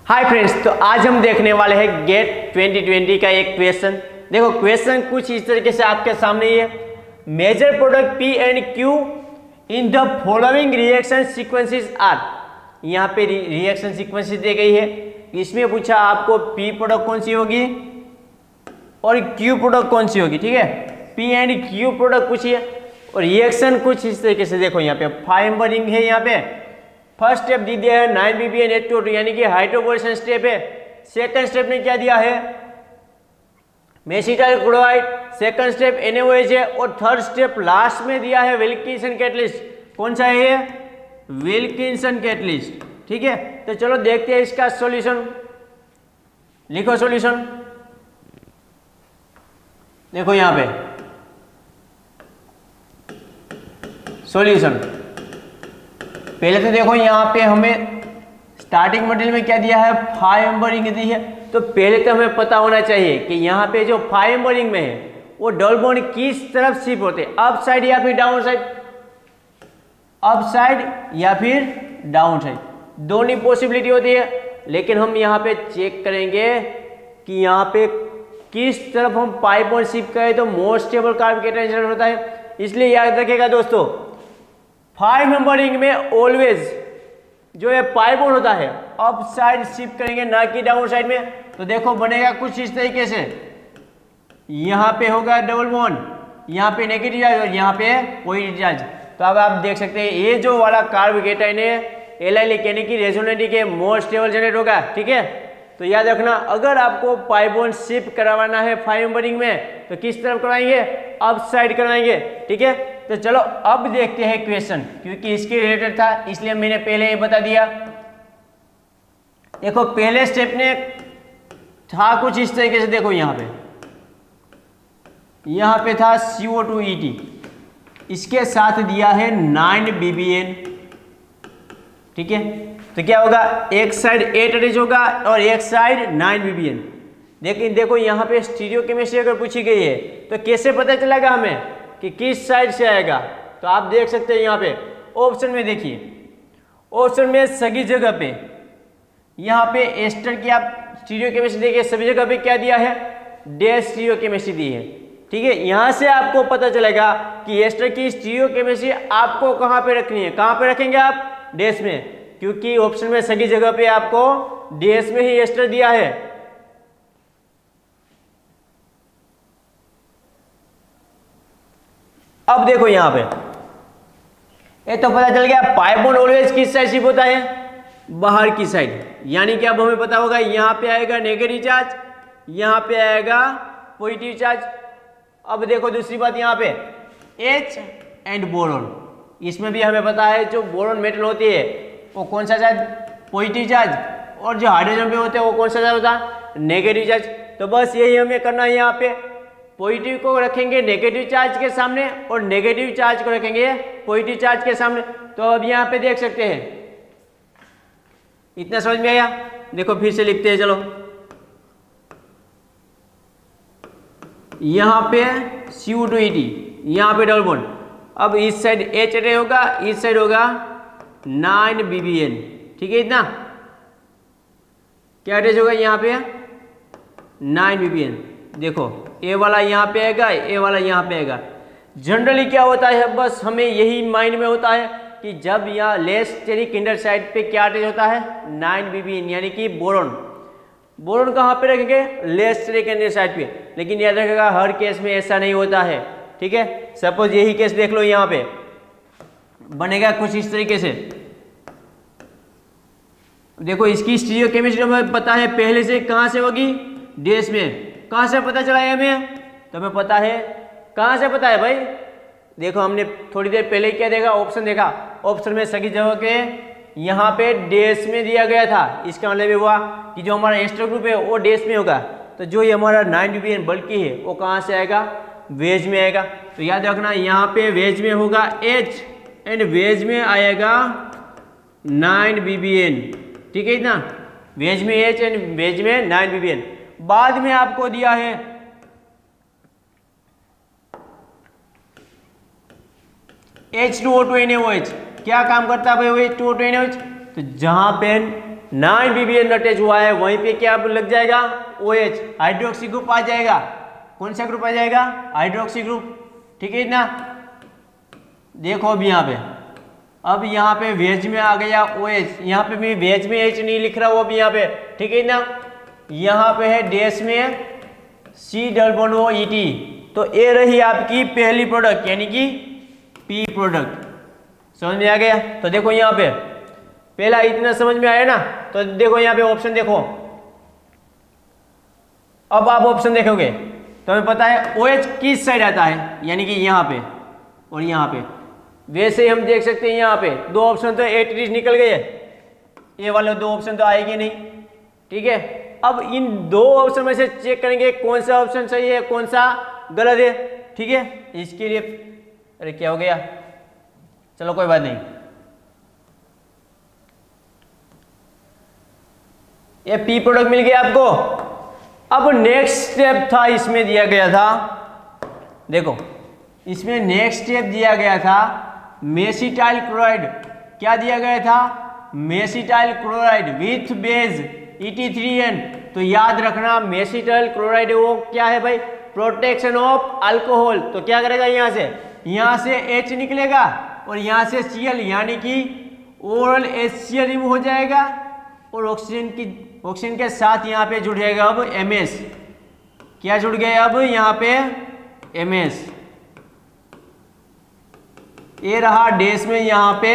Hi friends, तो आज हम देखने वाले हैं गेट 2020 का एक क्वेश्चन। देखो क्वेश्चन कुछ इस तरीके से आपके सामने ही है। Major product P and Q in the following reaction sequences are. यहाँ पे रिएक्शन सीक्वेंसेस दी गई है। इसमें पूछा आपको पी प्रोडक्ट कौन सी होगी और क्यू प्रोडक्ट कौन सी होगी। ठीक है, पी एंड क्यू प्रोडक्ट पूछिए और रिएक्शन कुछ इस तरीके से। देखो यहाँ पे 5 नंबर रिंग है। यहाँ पे फर्स्ट स्टेप दी दिया है 9 BPN H2O2 यानी कि हाइड्रोबोरेशन स्टेप है। सेकंड स्टेप ने क्या दिया है, mesityl chloride. Second step NaOH है और थर्ड स्टेप लास्ट में दिया है विल्किंसन कैटलिस्ट। कौन सा है ये, विल्किंसन कैटलिस्ट। ठीक है, तो चलो देखते हैं इसका सॉल्यूशन। लिखो सॉल्यूशन। देखो यहाँ पे सॉल्यूशन। पहले तो देखो यहाँ पे हमें स्टार्टिंग मटेरियल में क्या दिया है, 5 नंबर रिंग दी है। तो पहले तो हमें पता होना चाहिए कि यहाँ पे जो 5 नंबर रिंग में है वो डबल बॉन्ड किस तरफ शिफ्ट होते हैं, अप साइड या फिर डाउन साइड। अप साइड या फिर डाउन साइड, दोनों पॉसिबिलिटी होती है। लेकिन हम यहाँ पे चेक करेंगे कि यहाँ पे किस तरफ हम पाई बॉन्ड शिफ्ट करें तो मोर स्टेबल कार्बोकेटायन जनरेट होता है। इसलिए याद रखिएगा दोस्तों, 5 नंबर रिंग में ऑलवेज जो है पाई बॉन्ड होता है अप साइड शिफ्ट करेंगे, ना कि डाउन साइड में। तो देखो बनेगा कुछ इस तरीके से। यहाँ पे होगा डबल बॉन्ड, यहाँ पे नेगेटिव चार्ज और यहाँ पे पॉजिटिव चार्ज। तो अब आप देख सकते हैं ये जो वाला कार्बोकेटायन है एलाइलिक यानी कि रेजोनेटी के मोर स्टेबल जनरेट होगा। ठीक है, तो याद रखना अगर आपको पाई बॉन्ड शिफ्ट करवाना है 5 नंबर रिंग में तो किस तरफ करवाएंगे, अप साइड करवाएंगे। ठीक है, तो चलो अब देखते हैं क्वेश्चन, क्योंकि इसके रिलेटेड था इसलिए मैंने पहले ही बता दिया। देखो पहले स्टेप ने था कुछ इस तरीके से। देखो यहाँ पे था CO2ET, इसके साथ दिया है 9 BBN। ठीक है, तो क्या होगा, एक साइड 8 अटैच होगा और एक साइड 9 BBN। लेकिन देखो यहाँ पे स्टीरियो केमिस्ट्री अगर पूछी गई है तो कैसे पता चलेगा हमें कि किस साइड से आएगा। तो आप देख सकते हैं यहाँ पे ऑप्शन में, देखिए ऑप्शन में सभी जगह पे यहाँ पे एस्टर की आप स्टीरियो केमिस्ट्री देखिए, सभी जगह पे क्या दिया है, डैश स्टीरियो केमिस्ट्री दी है। ठीक है, यहाँ से आपको पता चलेगा कि एस्टर की स्टीरियो केमिस्ट्री आपको कहाँ पे रखनी है। कहाँ पे रखेंगे आप, डैश में, क्योंकि ऑप्शन में सभी जगह पे आपको डैश में ही एस्टर दिया है। अब देखो यहाँ पे ये तो पता चल गया पाई बॉन्ड ऑलवेज किस साइड शिफ्ट होता है, बाहर की साइड। यानी कि अब हमें पता होगा यहाँ पे आएगा नेगेटिव चार्ज, यहाँ पे आएगा पॉजिटिव चार्ज। अब देखो दूसरी बात, यहाँ पे H एंड बोरॉन, इसमें भी हमें पता है जो बोरॉन मेटल होती है वो कौन सा चार्ज, पॉजिटिव चार्ज, और जो हाइड्रोजन पे होते हैं वो कौन सा चार्ज होता है, नेगेटिव चार्ज। तो बस यही हमें करना है। यहाँ पे पॉजिटिव को रखेंगे नेगेटिव चार्ज के सामने और नेगेटिव चार्ज को रखेंगे पॉजिटिव चार्ज के सामने। तो अब यहाँ पे देख सकते हैं, इतना समझ में आया। देखो फिर से लिखते हैं, चलो यहाँ पे CO2ET, यहाँ पे डबल बॉन्ड। अब इस साइड H अटैच होगा, इस साइड होगा 9 BBN। ठीक है, इतना क्या अटैच होगा, यहाँ पे 9 BBN। देखो ए वाला यहाँ पे आएगा, ए वाला यहाँ पे आएगा। जनरली क्या होता है, बस हमें यही माइंड में होता है कि जब यहाँ लेस स्टेरिक इंटर साइड पे क्या अटैच होता है, 9 BBN यानी कि बोरॉन। बोरॉन कहाँ पे रखेंगे, लेस स्टेरिक इंटर साइड पे। लेकिन याद रखिएगा हर केस में ऐसा नहीं होता है। ठीक है, सपोज यही केस देख लो, यहाँ पे बनेगा कुछ इस तरीके से। देखो इसकी स्टीरियो केमिस्ट्री हमें पता है पहले से, कहाँ से होगी, डैश में। कहाँ से पता चला है हमें, तो हमें पता है कहाँ से पता है भाई। देखो हमने थोड़ी देर पहले क्या देखा, ऑप्शन देखा। ऑप्शन में सभी जगह के यहाँ पे डैश में दिया गया था। इसका मतलब ये हुआ कि जो हमारा एस्टर ग्रुप है वो डैश में होगा। तो जो ये हमारा 9 BBN बल्कि है वो कहाँ से आएगा, वेज में आएगा। तो याद रखना यहाँ पे वेज में होगा H एंड वेज में आएगा 9 BBN। ठीक है, इतना वेज में H एंड वेज में 9 BBN। बाद में आपको दिया है H2O2 NaOH। क्या काम करता है भाई H2O2 NaOH, तो जहां पे नॉन BBN अटैच हुआ है वहीं पे क्या लग जाएगा, OH हाइड्रोक्सी ग्रुप आ जाएगा। कौन सा ग्रुप आ जाएगा, हाइड्रोक्सी ग्रुप, ठीक है ना। देखो अब यहाँ पे वेज में आ गया OH, यहाँ पे मैं वेज में H नहीं लिख रहा हूँ अब यहाँ पे, ठीक है ना। यहाँ पे है डैश में C∆O∞, तो ये रही आपकी पहली प्रोडक्ट यानी कि P प्रोडक्ट। समझ में आ गया। तो देखो यहाँ पे पहला इतना समझ में आया ना। तो देखो यहाँ पे ऑप्शन देखो, अब आप ऑप्शन देखोगे तो हमें पता है OH किस साइड आता है, यानी कि यहाँ पे और यहाँ पे। वैसे ही हम देख सकते हैं यहाँ पे दो ऑप्शन तो एट निकल गए, ये वाले दो ऑप्शन तो आएगी नहीं, ठीक है। अब इन दो ऑप्शन में से चेक करेंगे कौन सा ऑप्शन सही है कौन सा गलत है, ठीक है। इसके लिए अरे क्या हो गया, चलो कोई बात नहीं। ये पी प्रोडक्ट मिल गया आपको। अब नेक्स्ट स्टेप था इसमें दिया गया था, देखो इसमें नेक्स्ट स्टेप दिया गया था मेसिटाइल क्लोराइड। क्या दिया गया था, mesityl chloride with base ET3N। तो याद रखना मेसिटाइल क्लोराइड वो क्या है भाई, प्रोटेक्शन ऑफ अल्कोहल। तो क्या करेगा, यहाँ से H निकलेगा और यहाँ से Cl यानी कि ओरल HCl रिमूव हो जाएगा और ऑक्सीजन के साथ यहाँ पे जुड़ जाएगा अब MS। क्या जुड़ गया अब यहाँ पे MS। ये रहा डैश में यहाँ पे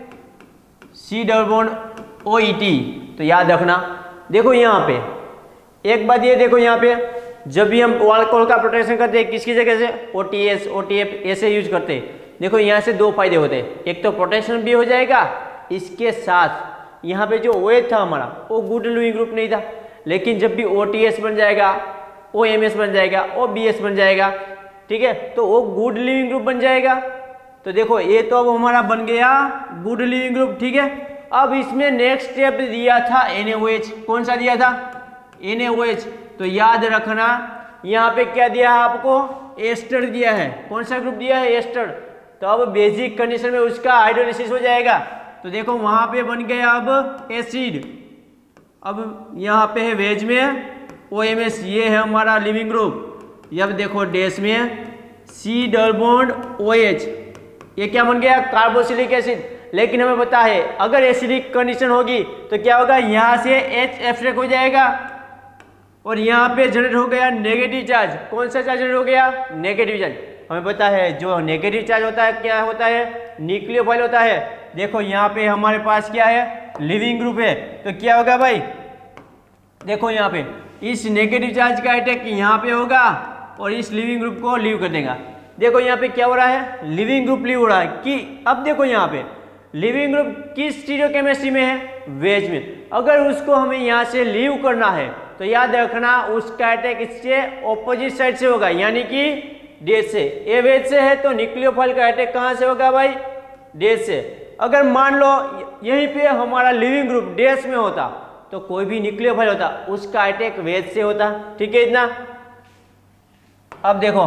C∆OET। तो याद रखना, देखो यहाँ पे एक बात ये देखो, यहाँ पे जब भी हम अल्कोहल का प्रोटेक्शन करते हैं किसकी जगह से, OTS OTF ऐसे यूज करते हैं। देखो यहाँ से दो फायदे होते हैं, एक तो प्रोटेक्शन भी हो जाएगा, इसके साथ यहाँ पे जो OH था हमारा वो गुड लिविंग ग्रुप नहीं था, लेकिन जब भी OTS बन जाएगा, OMS बन जाएगा, OBS बन जाएगा, ठीक है, तो वो गुड लिविंग ग्रुप बन जाएगा। तो देखो ये तो अब हमारा बन गया गुड लिविंग ग्रुप, ठीक है। अब इसमें नेक्स्ट स्टेप दिया था NaOH। कौन सा दिया था, NaOH। तो याद रखना यहाँ पे क्या दिया है आपको, एस्टर दिया है। कौन सा ग्रुप दिया है, एस्टर। तो अब बेसिक कंडीशन में उसका हाइड्रोलिसिस हो जाएगा। तो देखो वहां पे बन गया अब एसिड। अब यहाँ पे है वेज में OMS, ये है हमारा लिविंग ग्रुप। अब देखो डैश में C∆OH, ये क्या बन गया, कार्बोक्सिलिक एसिड। लेकिन हमें पता है अगर एसिडिक कंडीशन होगी तो क्या होगा, यहाँ से H एब्स्ट्रैक्ट हो जाएगा और यहाँ पे जनरेट हो गया नेगेटिव चार्ज। कौन सा चार्ज जनरेट हो गया, नेगेटिव चार्ज। हमें पता है जो नेगेटिव चार्ज होता है क्या होता है, न्यूक्लियोफाइल होता है। देखो यहाँ पे हमारे पास क्या है, लिविंग ग्रुप है। तो क्या होगा भाई, देखो यहाँ पे इस नेगेटिव चार्ज का अटैक यहाँ पे होगा और इस लिविंग ग्रुप को लीव कर देगा। देखो यहाँ पे क्या हो रहा है, लिविंग ग्रुप लीव हो रहा है कि अब देखो यहाँ पे लिविंग ग्रुप किस स्टीरियोकेमिस्ट्री में है, वेज में। अगर उसको हमें यहाँ से लीव करना है तो याद रखना उसका अटैक इससे ऑपोजिट साइड से होगा, यानी कि डैश से। ए वेज से है तो न्यूक्लियोफाइल का अटैक कहाँ से होगा भाई, डैश से। अगर मान लो यहीं पे हमारा लिविंग ग्रुप डैश में होता तो कोई भी न्यूक्लियोफाइल होता उसका अटैक वेज से होता, ठीक है इतना। अब देखो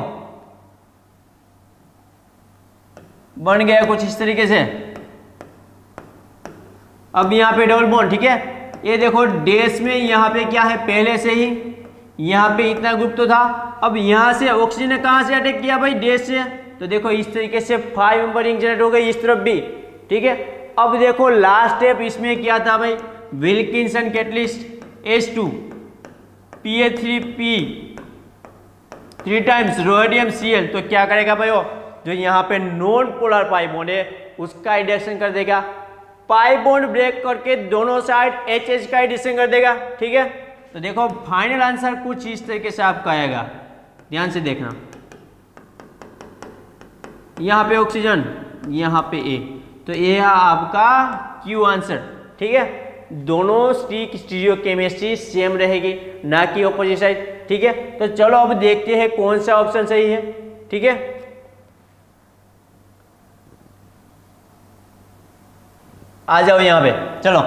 बन गया कुछ इस तरीके से। अब यहाँ पे डबल बॉन्ड, ठीक है। ये देखो डैश में यहाँ पे क्या है, पहले से ही यहाँ पे इतना ग्रुप तो था। अब यहाँ से ऑक्सीजन ने कहाँ से अटैक किया भाई, डैश से। तो देखो इस तरीके से 5 मेंबर रिंग जनरेट हो गई इस तरफ भी, ठीक है। अब देखो लास्ट स्टेप इसमें क्या था भाई, Wilkinson catalyst H2 Pa3P 3 times rhodium Cl। तो क्या करेगा भाई, वो जो यहाँ पे नॉन पोलर पाई बॉन्ड है उसका रिडक्शन कर देगा, पाई बॉन्ड ब्रेक करके दोनों साइड HH का रिडक्शन कर देगा, ठीक है। तो देखो फाइनल आंसर कुछ इस तरीके से आपका आएगा, ध्यान से देखना। यहाँ पे ऑक्सीजन, यहाँ पे A, तो ये है आपका Q आंसर, ठीक है। दोनों स्टीरियोकेमिस्ट्री सेम रहेगी, ना कि ऑपोजिट साइड, ठीक है। तो चलो अब देखते हैं कौन सा ऑप्शन सही है, ठीक है। आ जाओ यहाँ पे, चलो।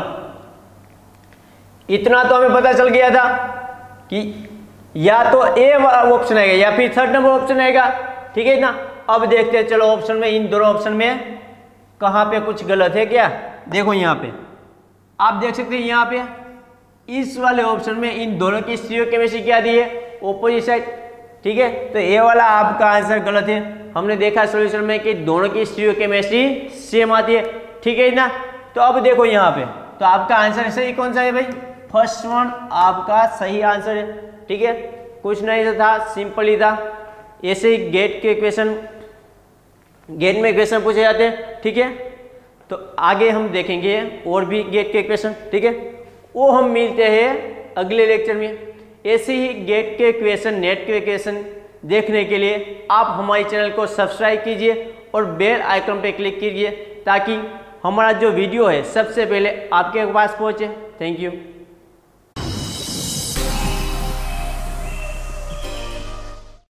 इतना तो हमें पता चल गया था कि या तो ए ऑप्शन आएगा या फिर थर्ड नंबर ऑप्शन आएगा, ठीक है ना। अब देखते हैं चलो ऑप्शन में, इन दोनों ऑप्शन में कहाँ पे कुछ गलत है क्या। देखो यहाँ पे आप देख सकते हैं यहाँ पे इस वाले ऑप्शन में इन दोनों की स्टीरियोकेमिस्ट्री क्या दी है, ऑपोजिट साइड। ठीक है, तो ये वाला आपका आंसर गलत है। हमने देखा सॉल्यूशन में कि दोनों की स्टीरियोकेमिस्ट्री सेम आती है। ठीक है ना, तो अब देखो यहाँ पे, तो आपका आंसर सही कौन सा है भाई, फर्स्ट वन आपका सही आंसर है। ठीक है, कुछ नहीं था, सिंपल ही था। ऐसे ही गेट के क्वेश्चन, गेट में क्वेश्चन पूछे जाते हैं। ठीक है, तो आगे हम देखेंगे और भी गेट के क्वेश्चन। ठीक है, वो हम मिलते हैं अगले लेक्चर में। ऐसे ही गेट के क्वेश्चन, नेट के क्वेश्चन देखने के लिए आप हमारे चैनल को सब्सक्राइब कीजिए और बेल आइकन पे क्लिक कीजिए ताकि हमारा जो वीडियो है सबसे पहले आपके पास पहुंचे। Thank you.